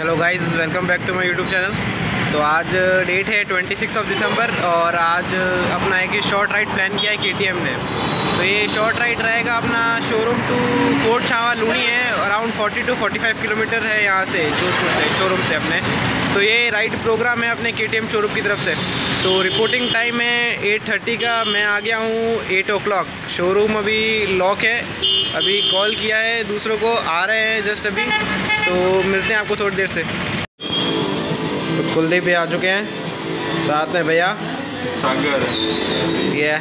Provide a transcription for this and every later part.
Hello guys, welcome back to my YouTube channel. तो आज date है 26 दिसंबर और आज अपना एक शॉर्ट राइड प्लान किया है KTM ने। तो ये शॉर्ट राइड रहेगा अपना showroom to fort Chhawa Luni है, अराउंड 40 to 45 किलोमीटर है यहाँ से, जोधपुर से, शोरूम से अपने। तो ये राइड प्रोग्राम है अपने KTM शोरूम की तरफ से। तो रिपोर्टिंग टाइम है 8:30 का, मैं आ गया हूँ 8 o'clock। शोरूम अभी लॉक है, अभी कॉल किया है दूसरों को, आ रहे हैं जस्ट अभी। तो मिलते हैं आपको थोड़ी देर से। तो कुलदीप भी आ चुके हैं, साथ में भैया सागर, ये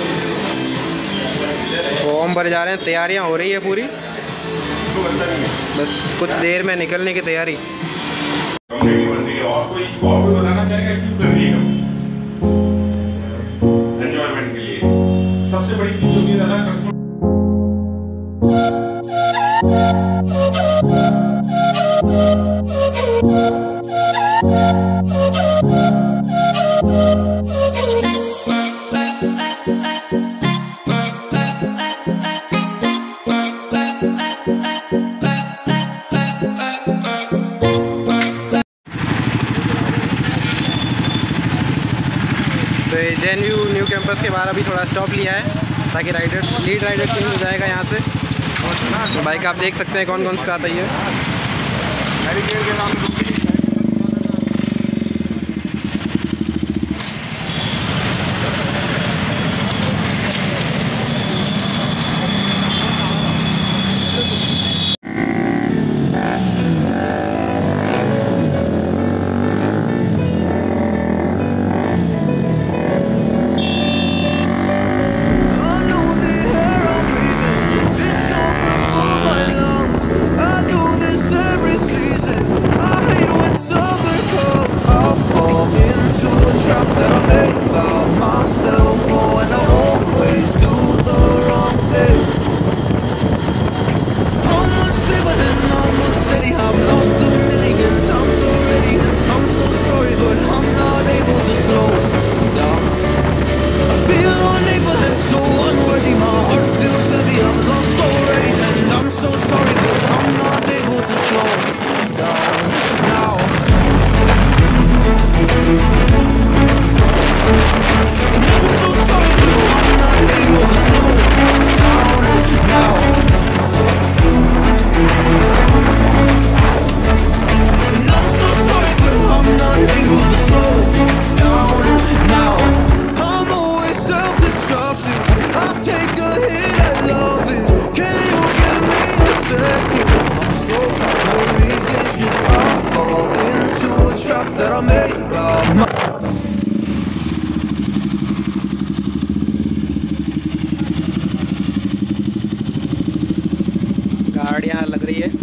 फॉर्म भरे जा रहे हैं, तैयारियां हो रही है पूरी, बस कुछ देर में निकलने की तैयारी। और कोई बताना चाहेगा क्यों कर रही है एंजॉयमेंट के लिए। सबसे बड़ी चीज होती है दादा कस्टमर। तो JNU न्यू कैंपस के बाहर अभी थोड़ा स्टॉप लिया है ताकि लीड राइडर चेंज हो जाएगा यहाँ से। तो बाइक आप देख सकते हैं कौन कौन से साथ आई है। गाड़ियाँ लग रही है।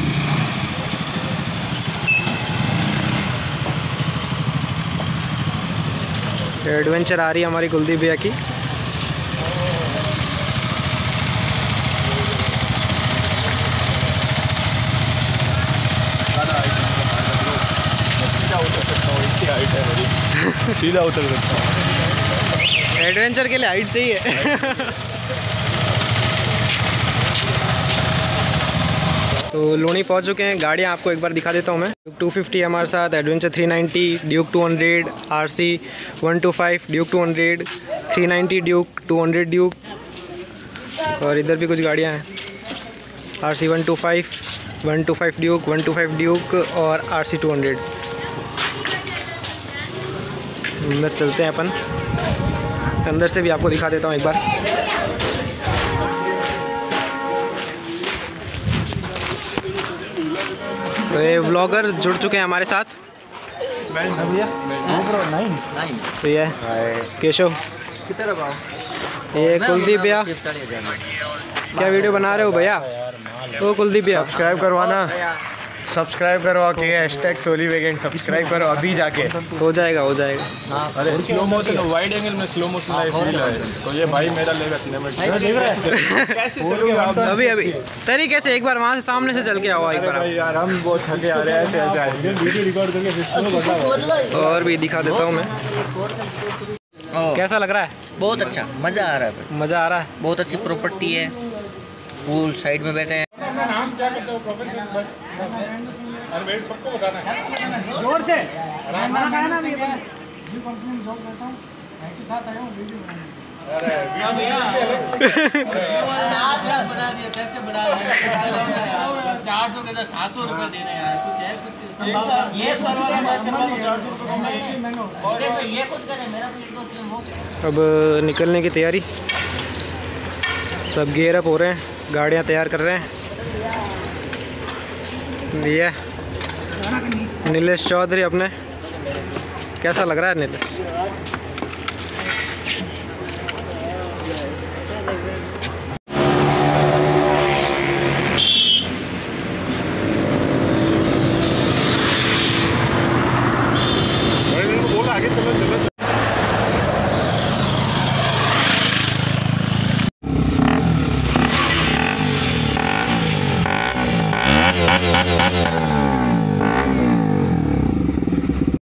एडवेंचर आ रही है हमारी कुलदीप भैया की। सीधा उतर सकता हूँ। एडवेंचर के लिए हाइट चाहिए। तो लूनी पहुंच चुके हैं। गाड़ियां आपको एक बार दिखा देता हूं मैं। ड्यूक 250 हमारे साथ, adventure 390, Duke 200, RC 125, Duke 200, 390 Duke, 200 Duke, और इधर भी कुछ गाड़ियां हैं, RC 125, 125 ड्यूक, 125 ड्यूक और RC 200। अंदर चलते हैं अपन, अंदर से भी आपको दिखा देता हूँ एक बार। तो ये व्लॉगर जुड़ चुके हैं हमारे साथ। तो ये केशव, ये कुलदीप भैया। क्या वीडियो बना रहे हो भैया? तो कुलदीप भैया सब्सक्राइब करवाना, सब्सक्राइब करवा के हैशटैग सोली वेकेंड सब्सक्राइब करो अभी जाके। हो जाएगा, हो जाएगा। अरे स्लो मोशन, वाइड एंगल में स्लो मोशन है। तो ये भाई मेरा लेगा सिनेमैटिक। कैसे चल के आप अभी तरीके से एक बार वहाँ से सामने से चल के आओ एक बार। यार हम बहुत थके आ रहे हैं, वीडियो रिकॉर्ड करके फिर स्लो बता। और भी दिखा देता हूँ मैं। कैसा लग रहा है? बहुत अच्छा, मज़ा आ रहा है। मज़ा आ रहा है। बहुत अच्छी प्रॉपर्टी है, पूल साइड में बैठे हैं। अपना नाम क्या करते हो प्रोफेसर बस और वेट सबको बताना है जोर से आराम से ना भी कंपनी में जॉब करता हूं मैं के साथ आया हूं वीडियो बनाने अरे भैया आज बढ़ा दिया कैसे बढ़ा दिया 400 के 700 रुपए दे रहे हैं यार कुछ है कुछ संभव ये सरवाल बात करवा दो 400 रुपए में और ये कुछ करे मेरा भी एक दो फिल्म हो अब निकलने की तैयारी, सब गियर अप हो रहे हैं, गाड़ियाँ तैयार कर रहे हैं। भैया नीलेश चौधरी अपने, कैसा लग रहा है नीलेश? बोला आगे चलो चलो Thank you.